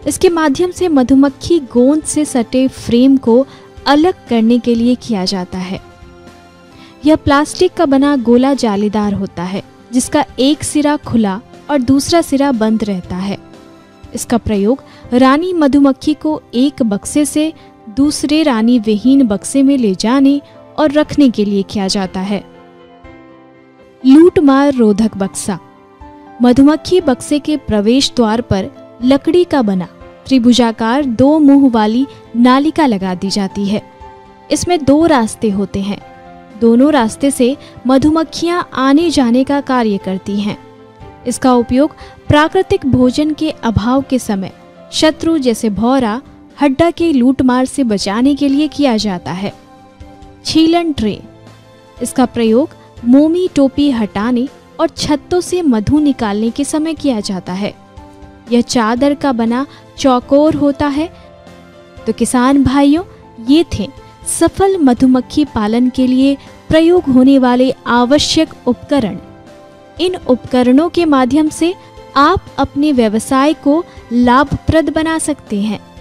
इसके माध्यम से मधुमक्खी गोंद से सटे फ्रेम को अलग करने के लिए किया जाता है। यह प्लास्टिक का बना गोला जालीदार होता है जिसका एक सिरा खुला और दूसरा सिरा बंद रहता है। इसका प्रयोग रानी मधुमक्खी को एक बक्से से दूसरे रानी विहीन बक्से में ले जाने और रखने के लिए किया जाता है। लूटमार रोधक बक्सा। मधुमक्खी बक्से के प्रवेश द्वार पर लकड़ी का बना त्रिभुजाकार 2 मुंह वाली नालिका लगा दी जाती है। इसमें 2 रास्ते होते हैं। दोनों रास्ते से मधुमक्खियां आने जाने का कार्य करती हैं। इसका उपयोग प्राकृतिक भोजन के अभाव के समय शत्रु जैसे भौरा, हड्डा के लूटमार से बचाने के लिए किया जाता है। छीलन ट्रे। इसका प्रयोग मोमी टोपी हटाने और छत्तों से मधु निकालने के समय किया जाता है। यह चादर का बना चौकोर होता है। तो किसान भाइयों, ये थे सफल मधुमक्खी पालन के लिए प्रयोग होने वाले आवश्यक उपकरण। इन उपकरणों के माध्यम से आप अपने व्यवसाय को लाभप्रद बना सकते हैं।